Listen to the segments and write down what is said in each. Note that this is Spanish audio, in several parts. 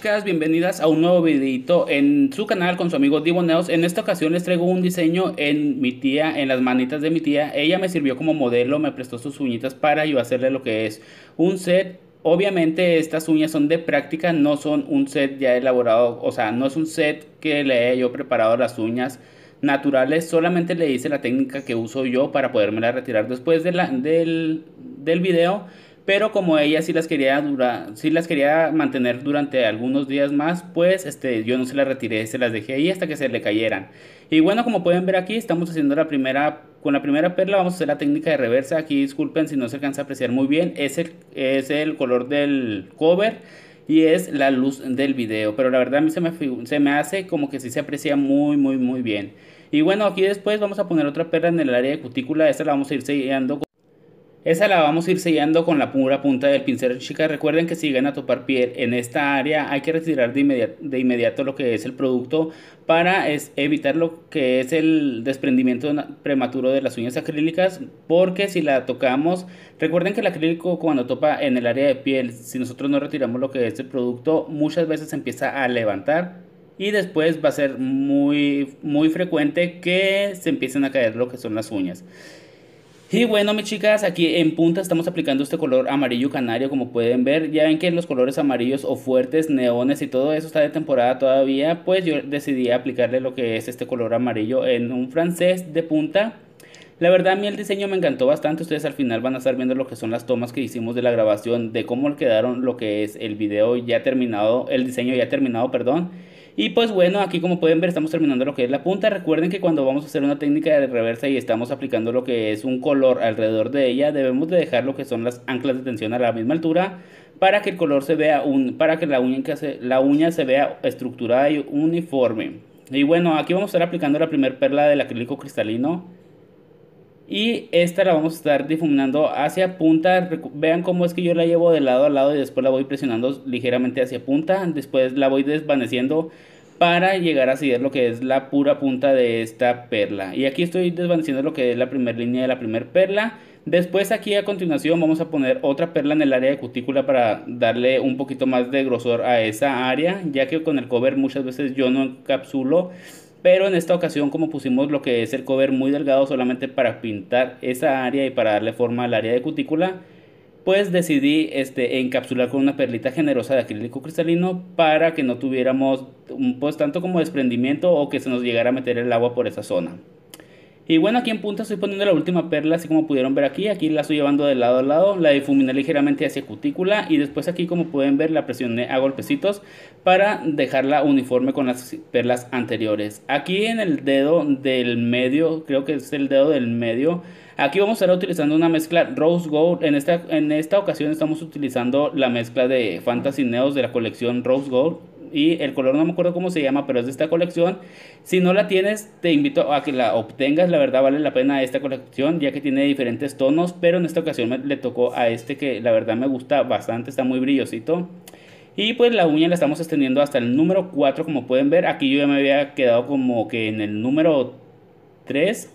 chicas, bienvenidas a un nuevo videito en su canal con su amigo Diboneos. En esta ocasión les traigo un diseño en mi tía, en las manitas de mi tía. Ella me sirvió como modelo, me prestó sus uñitas para yo hacerle lo que es un set. Obviamente estas uñas son de práctica, no son un set ya elaborado, o sea, no es un set que le haya yo preparado las uñas naturales, solamente le hice la técnica que uso yo para podérmela retirar después del video. Pero como ella sí las quería mantener durante algunos días más, pues yo no se las retiré, se las dejé ahí hasta que se le cayeran. Y bueno, como pueden ver aquí, estamos haciendo con la primera perla vamos a hacer la técnica de reversa. Aquí disculpen si no se alcanza a apreciar muy bien, es el color del cover y es la luz del video. Pero la verdad a mí se me hace como que sí se aprecia muy bien. Y bueno, aquí después vamos a poner otra perla en el área de cutícula, esta la vamos a ir sellando. Esa la vamos a ir sellando con la pura punta del pincel, chicas. Recuerden que si llegan a topar piel en esta área, hay que retirar de inmediato lo que es el producto para evitar lo que es el desprendimiento prematuro de las uñas acrílicas. Porque si la tocamos, recuerden que el acrílico cuando topa en el área de piel, si nosotros no retiramos lo que es el producto, muchas veces se empieza a levantar. Y después va a ser muy frecuente que se empiecen a caer lo que son las uñas. Y bueno, mis chicas, aquí en punta estamos aplicando este color amarillo canario, como pueden ver. Ya ven que los colores amarillos o fuertes, neones y todo eso está de temporada todavía. Pues yo decidí aplicarle lo que es este color amarillo en un francés de punta. La verdad a mí el diseño me encantó bastante. Ustedes al final van a estar viendo lo que son las tomas que hicimos de la grabación, de cómo quedaron lo que es el video ya terminado, el diseño ya terminado, perdón. Y pues bueno, aquí como pueden ver estamos terminando lo que es la punta. Recuerden que cuando vamos a hacer una técnica de reversa y estamos aplicando lo que es un color alrededor de ella, debemos de dejar lo que son las anclas de tensión a la misma altura para que el color se vea, para que la uña se vea estructurada y uniforme. Y bueno, aquí vamos a estar aplicando la primer perla del acrílico cristalino. Y esta la vamos a estar difuminando hacia punta. Vean cómo es que yo la llevo de lado a lado y después la voy presionando ligeramente hacia punta. Después la voy desvaneciendo para llegar a sellar lo que es la pura punta de esta perla. Y aquí estoy desvaneciendo lo que es la primera línea de la primera perla. Después aquí a continuación vamos a poner otra perla en el área de cutícula para darle un poquito más de grosor a esa área, ya que con el cover muchas veces yo no encapsulo. Pero en esta ocasión, como pusimos lo que es el cover muy delgado solamente para pintar esa área y para darle forma al área de cutícula, pues decidí encapsular con una perlita generosa de acrílico cristalino para que no tuviéramos pues tanto como desprendimiento o que se nos llegara a meter el agua por esa zona. Y bueno, aquí en punta estoy poniendo la última perla, así como pudieron ver aquí la estoy llevando de lado a lado, la difuminé ligeramente hacia cutícula y después aquí como pueden ver la presioné a golpecitos para dejarla uniforme con las perlas anteriores. Aquí en el dedo del medio, creo que es el dedo del medio, aquí vamos a estar utilizando una mezcla Rose Gold. En esta ocasión estamos utilizando la mezcla de Fantasy Neos de la colección Rose Gold. Y el color no me acuerdo cómo se llama, pero es de esta colección. Si no la tienes, te invito a que la obtengas. La verdad vale la pena esta colección, ya que tiene diferentes tonos. Pero en esta ocasión le tocó a este que la verdad me gusta bastante, está muy brillosito. Y pues la uña la estamos extendiendo hasta el número 4, como pueden ver. Aquí yo ya me había quedado como que en el número 3,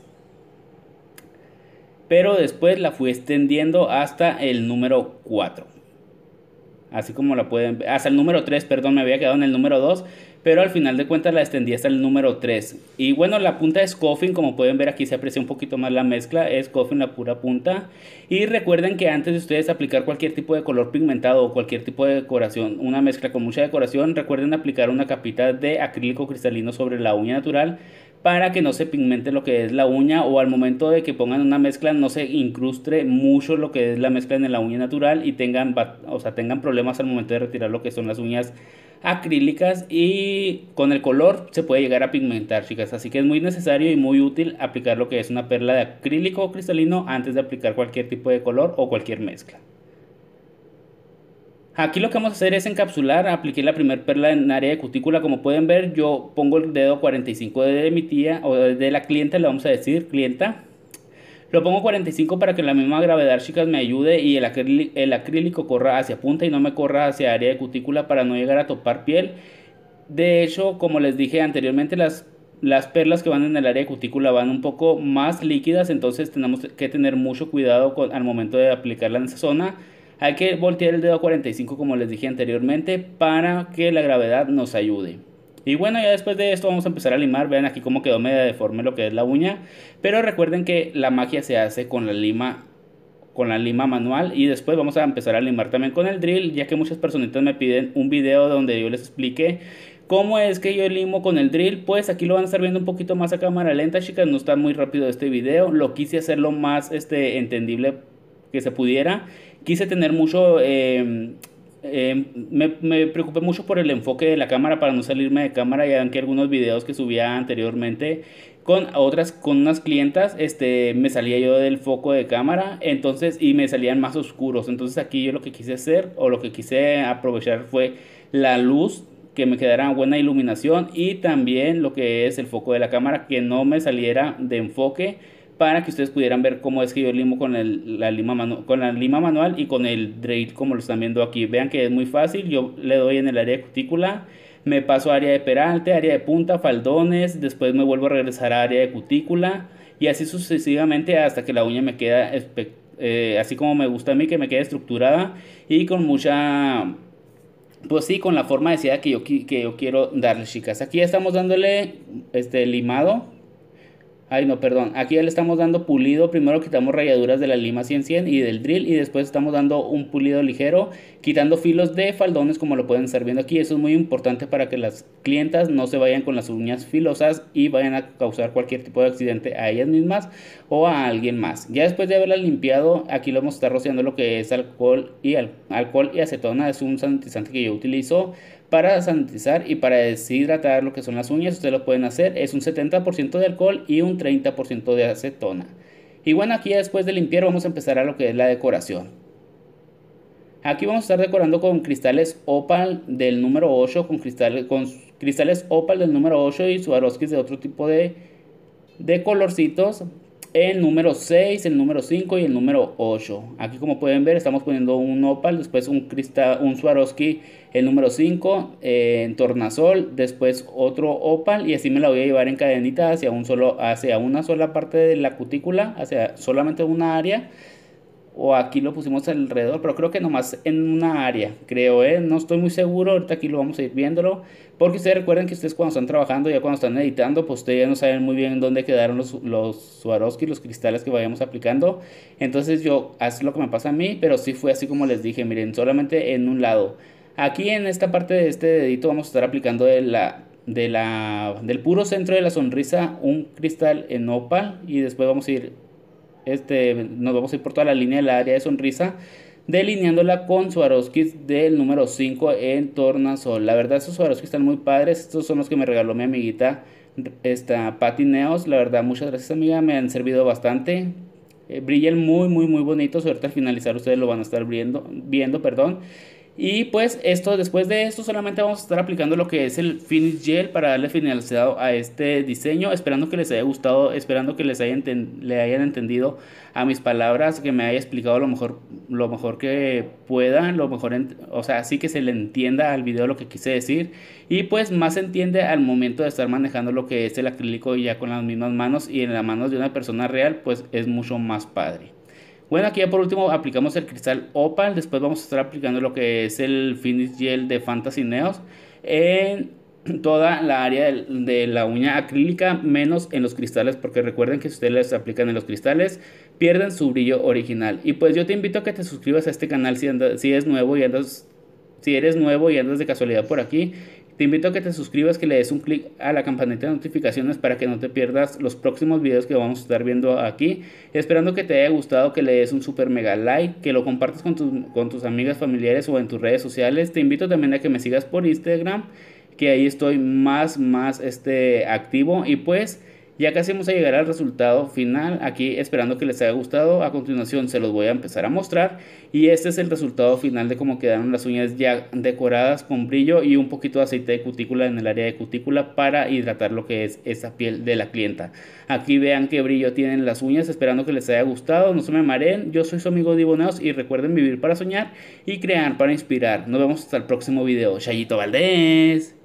pero después la fui extendiendo hasta el número 4. Así como la pueden ver, hasta el número 3, perdón, me había quedado en el número 2, pero al final de cuentas la extendí hasta el número 3. Y bueno, la punta es Coffin, como pueden ver aquí se aprecia un poquito más la mezcla, es Coffin la pura punta. Y recuerden que antes de ustedes aplicar cualquier tipo de color pigmentado o cualquier tipo de decoración, una mezcla con mucha decoración, recuerden aplicar una capita de acrílico cristalino sobre la uña natural para que no se pigmente lo que es la uña, o al momento de que pongan una mezcla no se incruste mucho lo que es la mezcla en la uña natural y tengan problemas al momento de retirar lo que son las uñas acrílicas, y con el color se puede llegar a pigmentar, chicas. Así que es muy necesario y muy útil aplicar lo que es una perla de acrílico cristalino antes de aplicar cualquier tipo de color o cualquier mezcla. Aquí lo que vamos a hacer es encapsular. Apliqué la primer perla en área de cutícula. Como pueden ver, yo pongo el dedo 45 de mi tía, o de la clienta, le vamos a decir, clienta. Lo pongo 45 para que la misma gravedad, chicas, me ayude y el acrílico corra hacia punta y no me corra hacia área de cutícula para no llegar a topar piel. De hecho, como les dije anteriormente, las perlas que van en el área de cutícula van un poco más líquidas, entonces tenemos que tener mucho cuidado al momento de aplicarla en esa zona Hay que voltear el dedo a 45 como les dije anteriormente para que la gravedad nos ayude. Y bueno, ya después de esto vamos a empezar a limar. Vean aquí cómo quedó media deforme lo que es la uña. Pero recuerden que la magia se hace con la lima manual, y después vamos a empezar a limar también con el drill, ya que muchas personitas me piden un video donde yo les explique cómo es que yo limo con el drill. Pues aquí lo van a estar viendo un poquito más a cámara lenta, chicas, no está muy rápido este video, lo quise hacer lo más entendible que se pudiera. Quise tener mucho me preocupé mucho por el enfoque de la cámara para no salirme de cámara. Ya ven que algunos videos que subía anteriormente con unas clientas, me salía yo del foco de cámara, entonces, y me salían más oscuros. Entonces aquí yo lo que quise hacer, o lo que quise aprovechar, fue la luz, que me quedara buena iluminación, y también lo que es el foco de la cámara, que no me saliera de enfoque, para que ustedes pudieran ver cómo es que yo limo con con la lima manual y con el drill, como lo están viendo aquí. Vean que es muy fácil. Yo le doy en el área de cutícula, me paso a área de peralte, área de punta, faldones, después me vuelvo a regresar a área de cutícula, y así sucesivamente hasta que la uña me queda así como me gusta a mí, que me quede estructurada y con mucha, pues sí, con la forma deseada que yo quiero darle, chicas. Aquí ya estamos dándole limado. Ay, no, perdón. Aquí ya le estamos dando pulido. Primero quitamos rayaduras de la lima 100 y del drill. Y después estamos dando un pulido ligero, quitando filos de faldones, como lo pueden estar viendo aquí. Eso es muy importante para que las clientas no se vayan con las uñas filosas y vayan a causar cualquier tipo de accidente a ellas mismas o a alguien más. Ya después de haberla limpiado, aquí lo vamos a estar rociando lo que es alcohol y acetona. Es un sanitizante que yo utilizo para sanitizar y para deshidratar lo que son las uñas. Ustedes lo pueden hacer. Es un 70% de alcohol y un 30% de acetona. Y bueno, aquí después de limpiar vamos a empezar a lo que es la decoración. Aquí vamos a estar decorando con cristales opal del número 8, con cristales opal del número 8 y Swarovskis de otro tipo de colorcitos. El número 6, el número 5 y el número 8. Aquí como pueden ver estamos poniendo un opal, después un Swarovski, el número 5, en tornasol, después otro opal, y así me la voy a llevar en cadenita hacia una sola parte de la cutícula, hacia solamente una área. O aquí lo pusimos alrededor, pero creo que nomás en una área, creo, no estoy muy seguro. Ahorita aquí lo vamos a ir viéndolo, porque ustedes recuerden que ustedes cuando están trabajando, ya cuando están editando, pues ustedes ya no saben muy bien dónde quedaron los Swarovski, los cristales que vayamos aplicando. Entonces yo, así es lo que me pasa a mí, pero sí fue así como les dije, miren, solamente en un lado. Aquí en esta parte de este dedito vamos a estar aplicando del puro centro de la sonrisa un cristal en opal, y después vamos a ir nos vamos a ir por toda la línea del área de sonrisa, delineándola con Swarovskis del número 5 en tornasol. La verdad, estos Swarovskis están muy padres. Estos son los que me regaló mi amiguita, Patty Neos. La verdad, muchas gracias, amiga, me han servido bastante. Brillan muy, muy, muy bonitos. Ahorita al finalizar ustedes lo van a estar viendo, perdón. Y pues después de esto solamente vamos a estar aplicando lo que es el finish gel para darle finalizado a este diseño, esperando que les haya gustado, esperando que le hayan entendido a mis palabras, que me haya explicado lo mejor que pueda, o sea, así que se le entienda al video lo que quise decir, y pues más se entiende al momento de estar manejando lo que es el acrílico ya con las mismas manos y en las manos de una persona real, pues es mucho más padre. Bueno, aquí ya por último aplicamos el cristal opal, después vamos a estar aplicando lo que es el finish gel de Fantasy Neos en toda la área de la uña acrílica, menos en los cristales, porque recuerden que si ustedes les aplican en los cristales, pierden su brillo original. Y pues yo te invito a que te suscribas a este canal si eres nuevo y andas de casualidad por aquí. Te invito a que te suscribas, que le des un clic a la campanita de notificaciones para que no te pierdas los próximos videos que vamos a estar viendo aquí. Esperando que te haya gustado, que le des un super mega like, que lo compartas con tus amigas, familiares o en tus redes sociales. Te invito también a que me sigas por Instagram, que ahí estoy más activo. Y pues ya casi vamos a llegar al resultado final, aquí esperando que les haya gustado. A continuación se los voy a empezar a mostrar, y este es el resultado final de cómo quedaron las uñas ya decoradas con brillo y un poquito de aceite de cutícula en el área de cutícula para hidratar lo que es esa piel de la clienta. Aquí vean qué brillo tienen las uñas, esperando que les haya gustado. No se me mareen, yo soy su amigo Diboneos, y recuerden vivir para soñar y crear para inspirar. Nos vemos hasta el próximo video. Chayito Valdés.